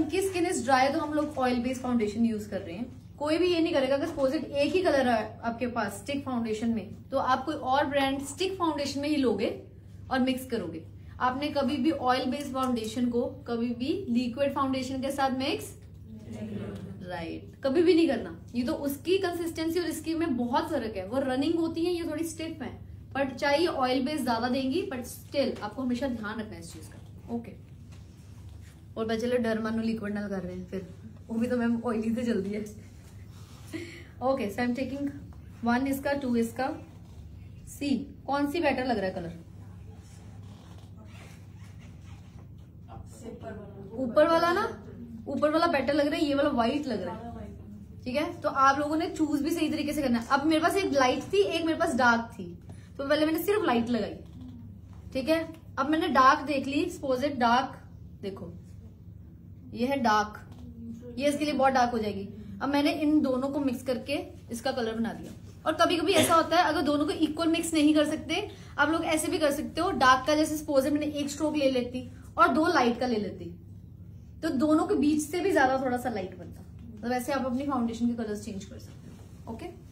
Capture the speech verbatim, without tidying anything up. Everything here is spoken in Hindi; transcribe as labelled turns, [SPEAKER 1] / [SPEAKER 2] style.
[SPEAKER 1] उनकी स्किन इज ड्राई तो हम लोग ऑयल बेस्ड फाउंडेशन यूज कर रहे हैं। कोई भी ये नहीं करेगा कि सपोज इट एक ही कलर है आपके पास स्टिक फाउंडेशन में, तो आप कोई और ब्रांड स्टिक फाउंडेशन में ही लोगे और मिक्स करोगे। आपने कभी भी ऑयल बेस्ड फाउंडेशन को कभी भी लिक्विड फाउंडेशन के साथ मिक्स राइट right. कभी भी नहीं करना। ये तो उसकी कंसिस्टेंसी और इसकी में बहुत फर्क है। वो रनिंग होती है, ये थोड़ी स्टिफ है, बट चाहिए ऑयल बेस ज्यादा देंगी, बट स्टिल आपको हमेशा ध्यान रखना है इस चीज का। Okay okay. और बच्चे डर मानो लिक्विड ना कर रहे हैं, फिर वो भी तो मैम ऑयली से जल्दी है। Okay so I am taking one इसका, टू इसका, सी। कौन सी बेटर लग रहा है कलर? ऊपर वाला ना, ऊपर वाला बेटर लग रहा है, ये वाला व्हाइट लग रहा है। ठीक है, तो आप लोगों ने चूज भी सही तरीके से करना है। अब मेरे पास एक लाइट थी, एक मेरे पास डार्क थी, तो पहले मैंने सिर्फ लाइट लगाई। ठीक है, अब मैंने डार्क देख ली, सपोज इट डार्क, देखो ये है डार्क, ये इसके लिए बहुत डार्क हो जाएगी। अब मैंने इन दोनों को मिक्स करके इसका कलर बना दिया। और कभी कभी ऐसा होता है, अगर दोनों को इक्वल मिक्स नहीं कर सकते, आप लोग ऐसे भी कर सकते हो। डार्क का जैसे सपोज मैंने एक स्ट्रोक ले लेती और दो लाइट का ले लेती, तो दोनों के बीच से भी ज्यादा थोड़ा सा लाइट बनता। तो वैसे आप अपनी फाउंडेशन के कलर्स चेंज कर सकते हो। ओके।